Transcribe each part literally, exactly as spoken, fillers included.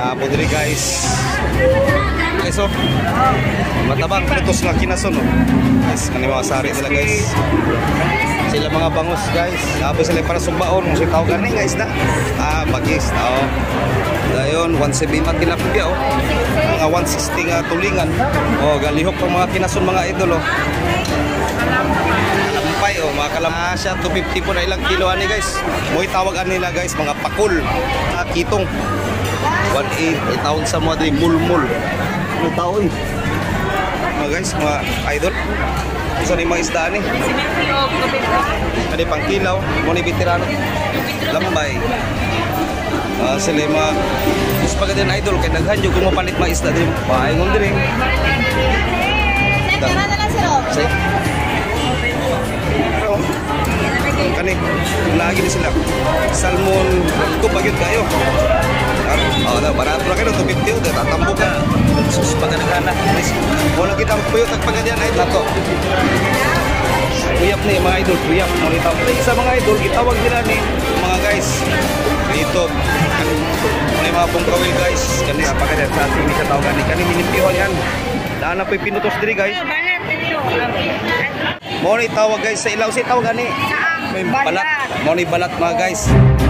Napo diri guys. Guys oh. Matabang putos nga kinason oh. Guys, kani mga sari sila guys. Sila mga bangus guys. Napo sila para sumbaon kung sitaw gani guys na. Ah, bagis tao. Dayon one seventy man tilapia oh. Mga one sixty nga tulingan. Oh, galihok pang mga kinason mga idol oh. Kalampay oh, mga kalampay siya two fifty po na ilang kilo ani guys. Mo'y tawagan nila guys mga pakul. Ah, kitong one eight itawag sa mga diri mulmul. Ano taon? Mga guys, mga idol. Isa ni mga isda ni. Kani pang kilaw, mo ni veterano. Lambay. Uh, sila mga mas pagka idol kay daghan jud kung mapalit mga isda din. Paingon diri. Tara na lang sir. Say. Kani, lagi ni sila. Salmon, ito bagyod kayo. Oh, na barato ra kayo two fifty udah tatambo ka. Sus pagana-gana. Wala kita puyot ang pagadian ay tato. Kuyap ni mga idol, kuyap mo nitaw. Sa mga idol gitawag nila ni mga guys. Dito kani mga pungkawil guys. Kani sa pagadian sa ating sa tawag ni kani minipihon yan. Daan na po'y pinutos diri guys. Mo ni tawag guys sa ilaw si tawag gani. May balat. Mo ni balat mga guys.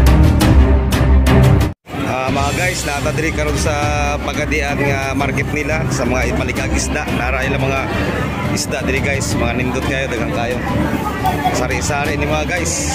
Uh, mga guys, natadiri karon sa pagadian nga market nila sa mga malikag isda. Nara ilang mga isda diri guys, mga nindot kayo, dagang kayo. Sari-sari ni mga guys.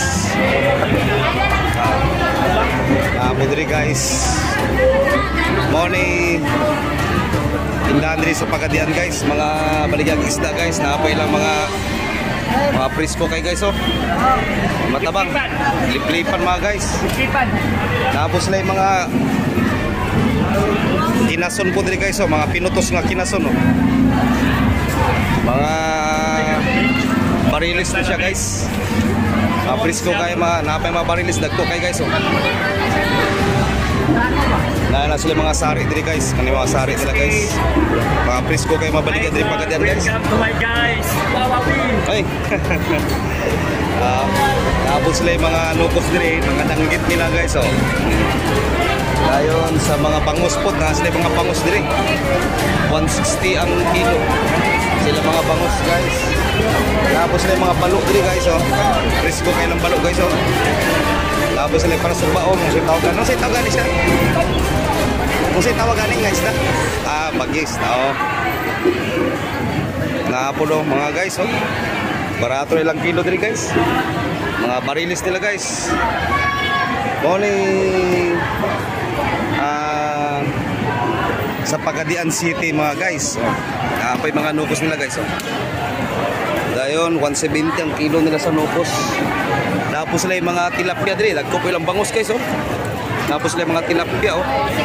Ah, uh, diri guys. Morning. Tindahan diri sa pagadian guys, mga malikag isda guys. Naapa ilang mga mga presko kay guys oh. Matabang. Liplipan mga guys. Liplipan. Tapos lang mga kinason po diri guys oh, mga pinutos nga kinason oh. Mga barilis na siya guys. Mga presko kay mga napay mga barilis dagko kay guys oh. Na na sila mga sari diri guys, kani mga sari sila guys. Mga presko kay mabalikan diri pagadian guys. Welcome to my guys. Ay. Ah, tapos sila mga nukos diri, mga danggit nila guys oh. Dayon sa mga bangus po, na sila mga bangus diri. one sixty ang kilo. Sila mga bangus guys. Tapos sila mga balok diri guys oh. Presko kay ng balok guys oh. Tapos sila para sumbaon, kung sa'y tawagan. Kung sa'y tawagan siya? Kung sa'y tawagan guys na? Ah, bagis tao. Napulo mga guys oh. Barato ilang kilo diri guys. Mga barilis nila guys. Morning. Ah, sa Pagadian City mga guys. Oh. Napay mga nukos nila guys oh. Dayon one seventy ang kilo nila sa nukos. Tapos sila yung mga tilapia diri, dagko po ilang bangus guys oh. Tapos sila yung mga tilapia oh.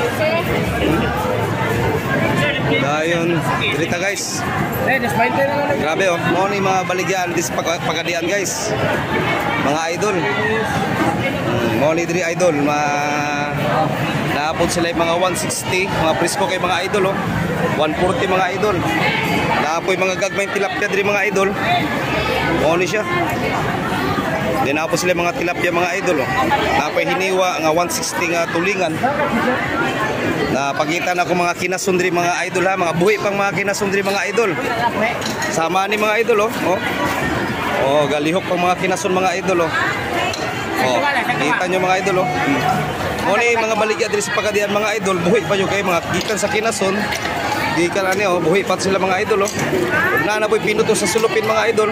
Dayon, dirita guys. Grabe oh, mo ni mga baligyan dis pag Pagadian guys. Mga idol. Mo ni diri idol, ma naapod sila yung mga one sixty, mga presko kay mga idol oh. one forty mga idol. Naapoy mga gagmay tilapia diri mga idol. Mo ni siya. Then ako sila mga tilapia mga idol oh. Napay hiniwa nga one sixty nga tulingan. Napakita na ako mga kinasundri mga idol ha, mga buhi pang mga kinasundri mga idol. Sama ni mga idol oh. Oh, oh galihok pang mga kinasun mga idol oh. Oh, kita nyo mga idol oh. Mo ni mga baligya diri sa Pagadian mga idol, buhi pa yo kay mga gikan sa kinasun. Gikan ani oh, buhi pa sila mga idol oh. Na na boy pinuto sa sulupin mga idol.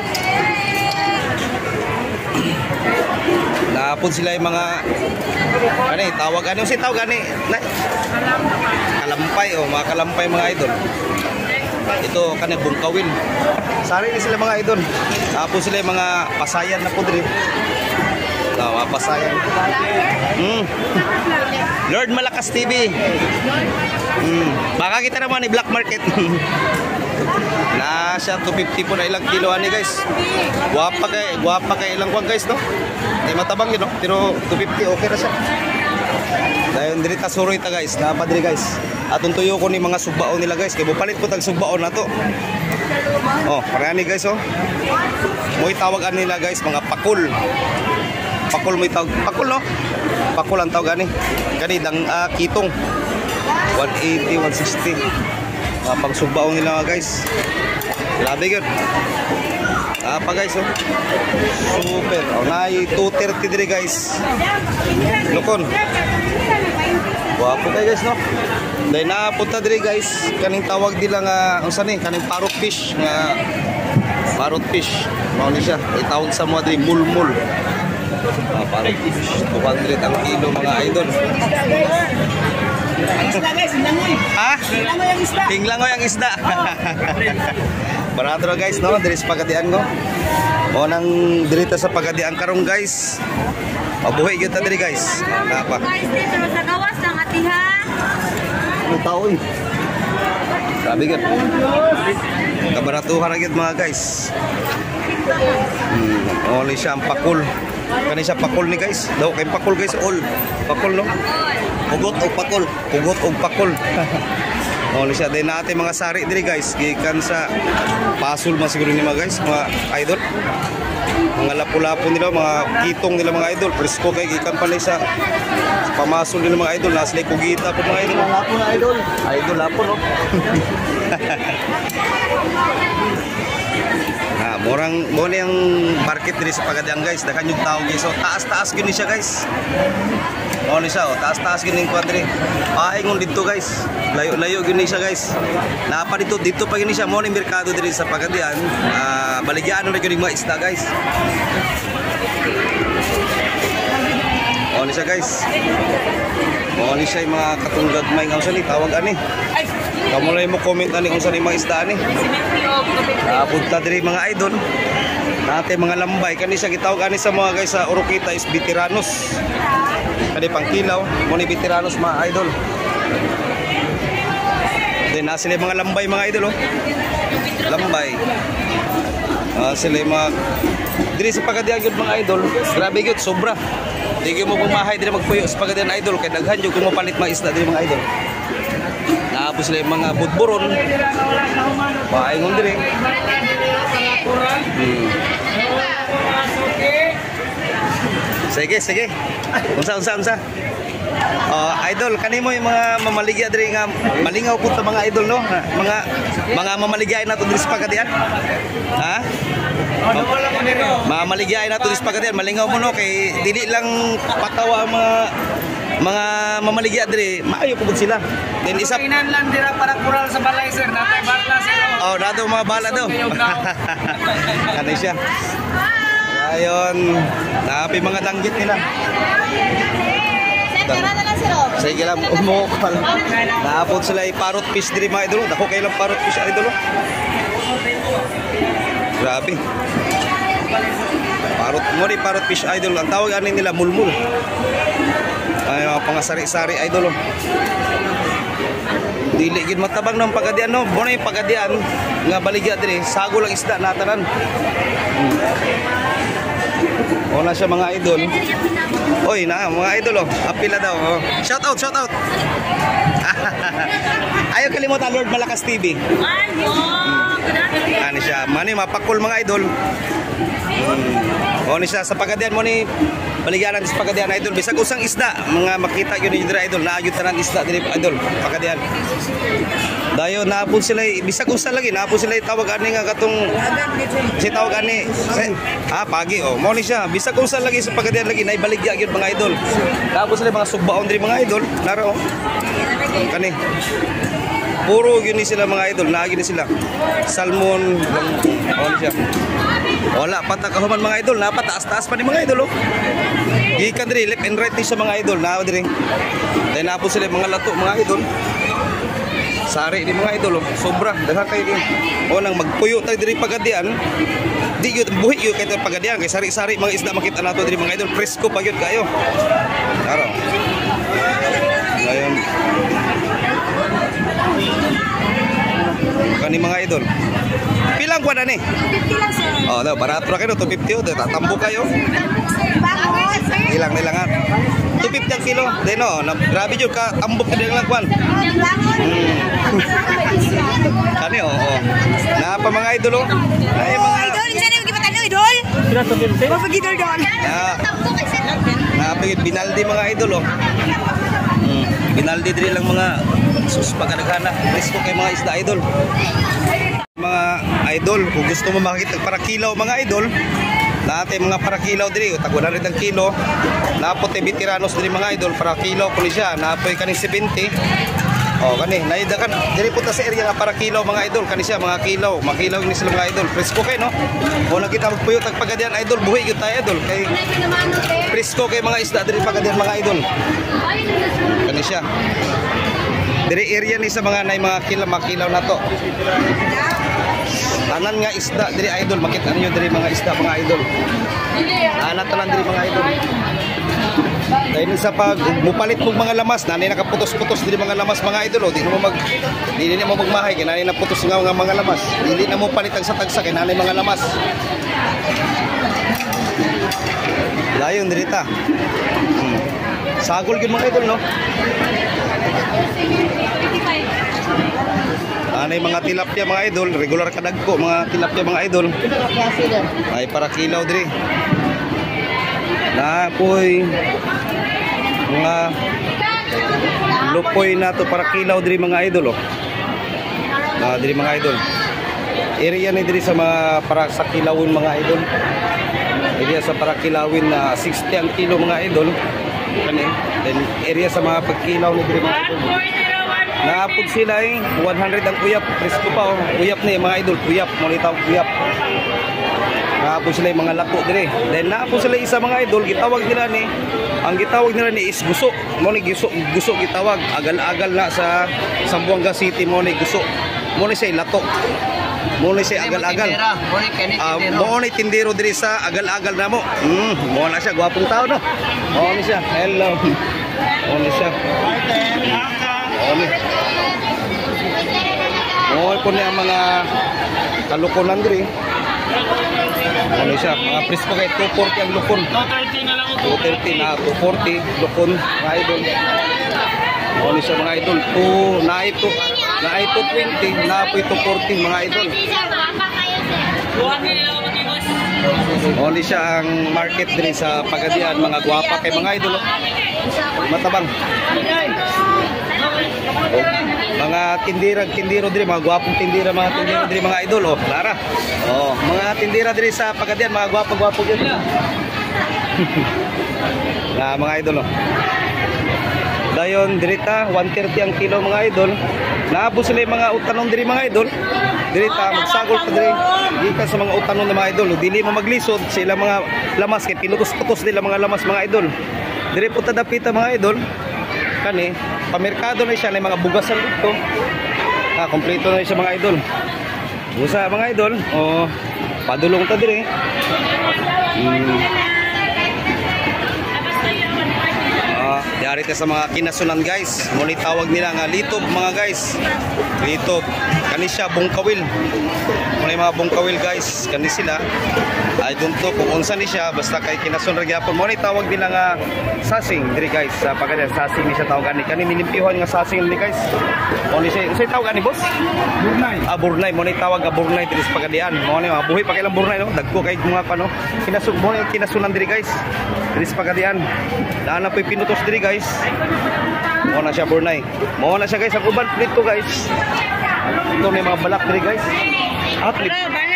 Napod sila yung mga ano eh, tawag ano si tawag gani na kalampay oh, mga kalampay mga idol. Ito kani bungkawin. Sari ni sila mga idol. Tapos sila yung mga pasayan na po diri. Ah, mga pasayan. Mm. Lord Malakas T V. Mm. Baka kita naman ni Black Market. Na siya two fifty po na ilang kilo ani guys. Guwapa kay guwapa kay ilang kuan guys no. Di matabang yun no. Pero two fifty okay ra siya. Dayon diri ta suroy ta guys. Napa diri guys. Atong tuyo ko ni mga sugbaon nila guys. Kay bupalit po tag sugbaon na to. Oh, parani guys oh. Mo'y tawagan nila guys mga pakul. Pakul mo tawag. Pakul no. Pakul ang tawag gani. Gani dang uh, kitong. one eighty, one sixty. Mga pang subaong nila mga guys. Grabe yun. Apa guys, oh. Super. Oh, nai two thirty dire guys. Lukon. Wapo kayo guys, no? Dahil napunta dire guys, kaning tawag nila nga, unsa ni, kaning parrot fish nga parrot fish. Mao ni siya. Itawag sa mga dire mulmul. Ah, parrot fish. two hundred ang kilo mga idol. Isda guys, hinglangoy. Ha? Hinglangoy ang isda. Hinglangoy ang isda. Barato guys, no? Diri sa Pagadian ko. O nang dirita sa Pagadian karong guys. Mabuhay gyud ta diri guys. Napa? Guys, dito sa gawas ng atiha. Ano tao eh? Sabi gyud. Kabaratuhan ra gyud mga guys. Hmm, only siya ang pakul. Kani siya pakul ni guys. Daw kay pakul guys, all. Pakul no? Pugot o pakul. Pugot o pakul. Only siya din natin mga sari diri guys. Gikan sa pasul man siguro ni mga guys, mga idol. Mga lapu-lapu nila, mga kitong nila mga idol. Presko kay gikan pala sa pamasul nila mga idol. Naslay kugita po mga idol. Lapo na idol. Idol lapo no. Ah, morang mo na yung market diri sa Pagadian guys. Dakan yung tao guys. So taas-taas gyud ni siya guys. Mo ni siya, oh, taas-taas gyud ning kwadre. Paingon dito guys. Layo-layo gyud ni siya guys. Napa dito dito pa gyud ni siya mo ning merkado diri sa Pagadian. Ah, baligyan na gyud mga isda guys. Mo ni siya guys. Mo ni siya yung mga katunggag may ngawsa ni tawag ani. Kamu lang mo comment ani kung saan yung mga isda ani. Napunta diri mga idol. Nate mga lambay kani siya gitawag ani sa mga guys sa Oroquita is veteranos. Kani pangkilaw mo ni veteranos mga idol. Then na sila mga lambay mga idol oh. Lambay. Ah sila mga diri sa Pagadian gyud mga idol. Grabe gyud sobra. Di gyud mo bumahay diri magpuyo sa Pagadian idol kay daghan jud kung mapalit mga isda diri mga idol. Naapos sila yung mga budburon. Paingon diri. Hmm. Sige, sige. Unsa, unsa, unsa. Uh, idol, kanimo yung mga mamaligya diri nga malingaw pud ta mga idol no. Mga mga mamaligya nato diri sa Pagadian. Ha? Mga maligya nato diri sa Pagadian, malingaw mo no kay dili lang patawa mga mga mamaligya diri, maayo pud sila. Then isa Kainan lang dira para kural sa balay sir, natay bala sir. oh, nato mga bala daw. Kanay siya. Ayon, napi mga danggit nila. Tara na lang sir. Sige lang, umuok pa lang. Naapot sila yung parrot fish diri mga idol. Dako kayo lang parrot fish idol. Grabe. Parrot mo ni parrot fish idol. Ang tawag ani nila mulmul. Ay mga pangasari-sari idol. Dili gid matabang ng Pagadian no. Mo na yung Pagadian nga baligya diri. Sago lang isda natanan. Hmm. Wala siya mga idol. Oy na mga idol oh. Apila daw. Oh. Shout out, shout out. Ayaw kalimutan Lord Malakas T V. Ayo. Ano siya? Mani mapakul mga idol. Hmm. O ni siya sa Pagadian mo ni baligyanan sa Pagadian idol. Bisag usang isda mga makita yun ni idol. Naayot tanan isda diri idol Pagadian. Dayo naapon sila bisag usa lagi naapon sila tawag ani nga katong si tawag ani ah pagi oh mo ni siya bisag usa lagi sa Pagadian lagi naibaligya gyud mga idol. Naapon sila mga sugbaon diri mga idol. Naro oh. Kani puro yun sila mga idol, naagi ni sila. Salmon, oh siya. Wala pa ta kahuman mga idol, napataas-taas pa ni mga idol oh. Gikan diri left and right ni sa mga idol, naa diri. Then napo sila mga lato mga idol. Sari ni mga idol oh, sobra daghan kay din. O nang magpuyo ta diri Pagadian. Di gyud buhi gyud kay Pagadian kay sari-sari mga isda makita nato diri mga idol, presko pa gyud kayo. Aro. Ngayon kani mga idol. Pilang kuan ani? fifty lang sir. Oh, daw barato ra kayo two fifty oh, tatambo kayo. Ilang nilangan. two fifty ang kilo. Deno, na grabe jud ka ambok din lang kuan. Kani oh, oh. Na pa mga idol oh. Ay mga Idol, isa na magipatalo idol. Mapag idol don. Ah. Na pagit binaldi mga idol oh. Hmm, binaldi diri lang mga Sus pagkadaghana. Presko kay mga isda idol. Mga idol, kung gusto mo makita para kilaw mga idol, natin mga para kilaw diri, tagunan rin ang kilo. Napot e veteranos diri mga idol para kilaw ko ni siya, napoy kaning seventy. Oh, kani naida kan diri puta sa area nga para kilaw mga idol, kani siya mga kilaw, makilaw ni sila mga idol. Presko kay no. O nakita magpuyot ang pagadian idol, buhi gyud tayo idol kay presko kay mga isda diri pagadian mga idol. Kani siya. Diri area ni sa mga nay mga kilaw makilaw na to. Tanan nga isda diri idol, makita niyo diri mga isda mga idol. Ana tanan diri mga idol. Dahil sa pag mupalit mo mga lamas, nanay nakaputos-putos diri mga lamas mga idol, di mo mag dili na mo magmahay kay nanay naputos nga mga mga lamas. Dili na mo palit ang sa tagsa kay nanay mga lamas. Layon diri ta. Hmm. Sagol gyud mga idol no. Anay mga tilapia mga idol, regular kadagko mga tilapia mga idol. Ay para kilaw diri. Na poy mga lupoy na to para kilaw diri mga idol oh. Ah, diri mga idol. Area ni diri sa mga para sa kilawin mga idol. Area sa para kilawin na sixty ang kilo mga idol. Kani, then area sa mga pagkilaw ni diri mga idol. Naapod sila eh, one hundred ang uyap, presko pa oh. Uyap ni mga idol, uyap, mo ni tawag uyap. Naapod sila yung mga lato dire. Then naapod sila isa mga idol, gitawag nila ni, ang gitawag nila ni is guso. Mo ni guso, guso gitawag, agal-agal na sa Zamboanga City mo ni guso. Mo ni siya lato. Mo ni siya agal-agal. Ah, mo ni tindero dire sa agal-agal na mo. Mm, mo na siya gwapong tao no. Mo ni siya. Hello. Mo ni siya. Oni. Oh, po niya mga kalukunan diri. Ano siya? Mga presko kay two forty ang lukon. two thirty na lang ito. two thirty na two forty lukon mga idol. Ano siya mga idol? two na ito. Na ito twenty, na po ito forty mga idol. Ano siya ang market diri sa Pagadian, mga gwapa kay mga idol. Matabang. Oh, mga tindira, tindiro diri, mga gwapong tindira, mga tindiro diri mga idol oh, Clara. Oh, mga tindira diri sa Pagadian, mga gwapo-gwapo gyud. Na mga idol oh. Dayon dirita one thirty ang kilo mga idol. Naabo sila yung mga utanon diri mga idol. Dirita magsagol pa diri gikan sa mga utanon ng mga idol. Dili mo maglisod sila mga lamas kay pinutos-putos nila mga lamas mga idol. Diri po ta dapita mga idol. Kani pamerkado na siya ng mga bugasan dito. Ah, kompleto na siya mga idol. Busa mga idol, oh, padulong ta dire. Hmm. Ah, diari ta sa mga kinasunan guys. Muli tawag nila nga litob mga guys. Litob. Kani siya bungkawil. Muli mga bungkawil guys, kani sila. I don't know kung unsa ni siya, basta kay kinasun ra gyapon. Mo ni tawag nila nga sasing diri guys sa Pagadian. Sasing ni siya tawag ni kani nilimpihan nga sasing ni guys. Mo ni siya unsay tawag ni boss? Burnay. Ah, burnay. Mo ni tawag nga burnay diri sa Pagadian. Mo ni mga buhi pa kailang burnay no. Dagko kay mga kano. Kinasun mo ni kinasunan diri guys. Diri sa Pagadian. Daan na po'y pinutos diri guys. Mo na siya burnay. Mo na siya guys ang uban plito guys. Ito ni mga balak diri guys. Ah, plito.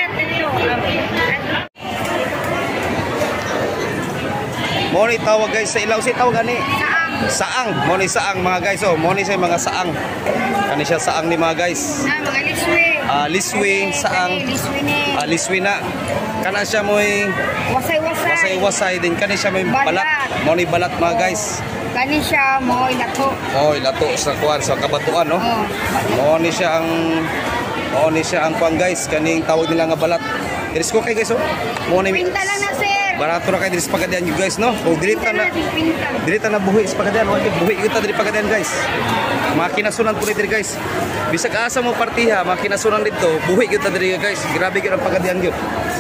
Mo ni tawag guys sa ilaw si tawag ani saang. Mo ni saang mga guys oh, mo ni sa mga saang. Kani siya saang ni mga guys. Ah, mga liswi. Ah, liswi saang. Liswi ni. Ah, liswi na. Kana siya moy Wasay-wasay. wasay-wasay din kani siya moy balat. Mo ni balat mga guys. Kani siya mo ilato. Oh, ilato sa kuan sa kabatuan no. Oh. Mo ni siya ang mo ni siya ang kuan guys, kaning tawag nila nga balat. Diris ko kay guys oh. Mo ni Pinta lang na sir. barato na kay diri sa Pagadian you guys no. O diri ta na Pinta. diri ta na buhi sa Pagadian, wa buhi kita diri Pagadian guys. Makinasunan po diri guys. Bisag asa mo partiha, makinasunan dito, buhi kita diri guys. Grabe gyud ang Pagadian gyud.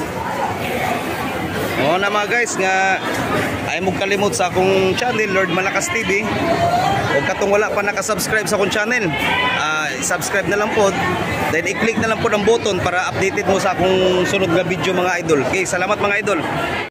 O na mga guys nga ay mo kalimot sa akong channel Lord Malakas T V. O katong wala pa naka-subscribe sa akong channel, uh, subscribe na lang po. Then i-click na lang po ng button para updated mo sa akong sunod nga video mga idol. Okay, salamat mga idol.